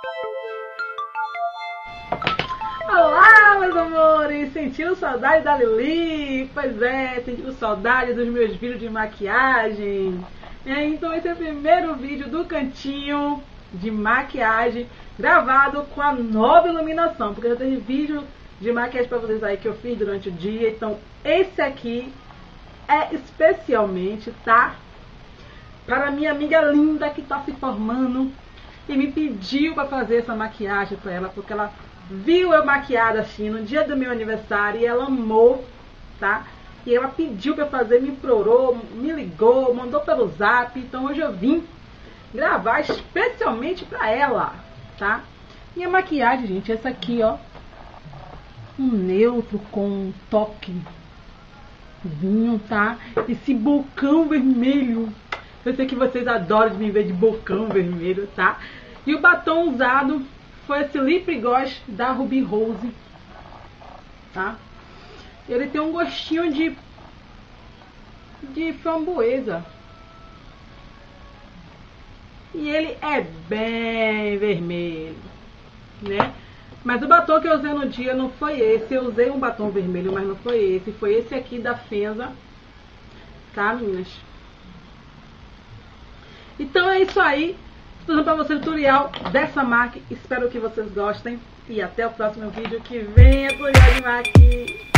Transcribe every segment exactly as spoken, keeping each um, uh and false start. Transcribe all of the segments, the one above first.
Olá, meus amores! Sentiram saudade da Lili? Pois é, sentiram saudade dos meus vídeos de maquiagem. É, então esse é o primeiro vídeo do cantinho de maquiagem gravado com a nova iluminação, porque eu tenho vídeo de maquiagem pra vocês aí que eu fiz durante o dia. Então esse aqui é especialmente, tá? Para minha amiga linda que tá se formando e me pediu pra fazer essa maquiagem pra ela, porque ela viu eu maquiada assim no dia do meu aniversário e ela amou, tá? E ela pediu pra eu fazer, me implorou, me ligou, mandou pelo zap. Então hoje eu vim gravar especialmente pra ela, tá? E a maquiagem, gente, essa aqui, ó, um neutro com um toque vinho, tá? Esse bocão vermelho, eu sei que vocês adoram de me ver de bocão vermelho, tá? E o batom usado foi esse Lip Gloss da Ruby Rose, tá? Ele tem um gostinho de de framboesa e ele é bem vermelho, né? Mas o batom que eu usei no dia não foi esse. Eu usei um batom vermelho, mas não foi esse. Foi esse aqui da Fenza, tá, meninas? Então é isso aí. Estou fazendo para vocês o tutorial dessa marca. Espero que vocês gostem. E até o próximo vídeo que vem a tutorial de marca.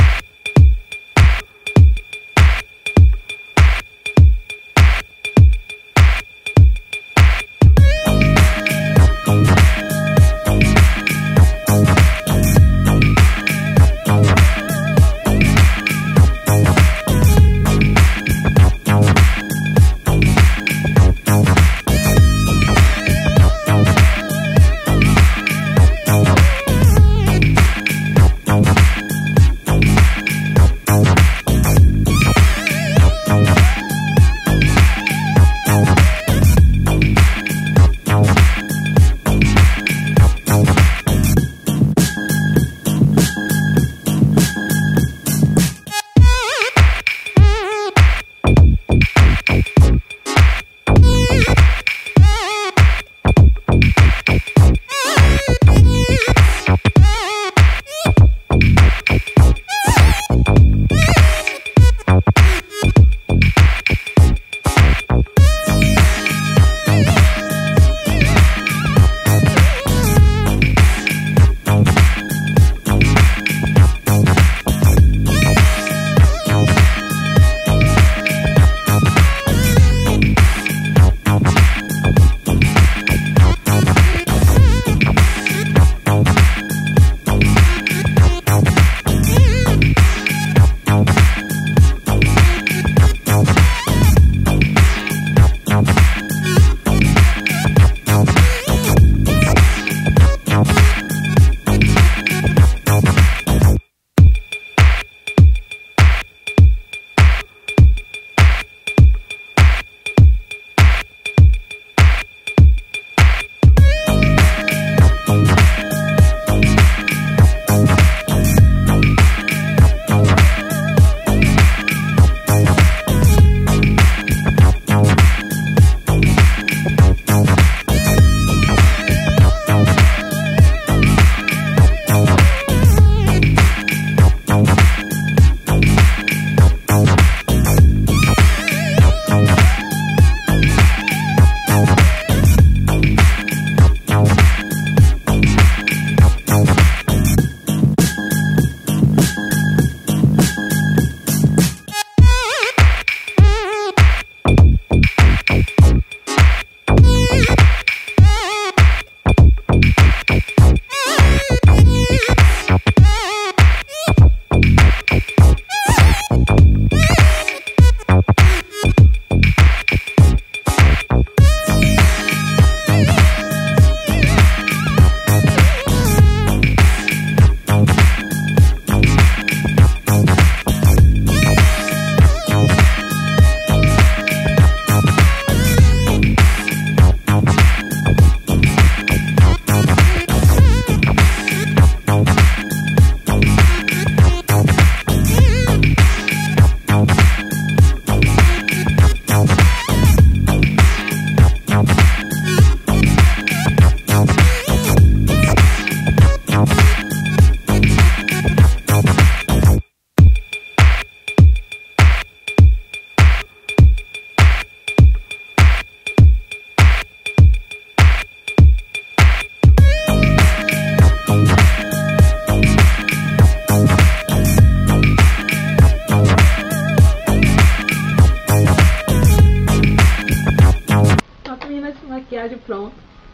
maquiagem pronto.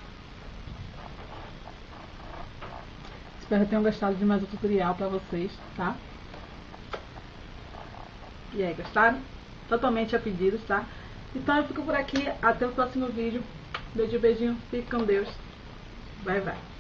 Espero que tenham gostado de mais um tutorial pra vocês, tá? E aí, gostaram? Totalmente a pedidos, tá? Então eu fico por aqui, até o próximo vídeo. Beijo, beijinho, fique com Deus. Bye, bye.